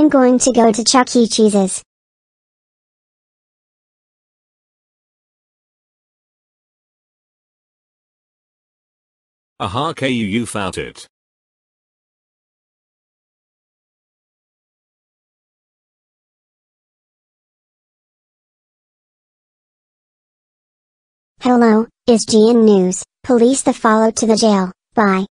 am going to go to Chuck E. Cheese's. Aha, KU, you found it. Hello, is G in news, police the follow to the jail, by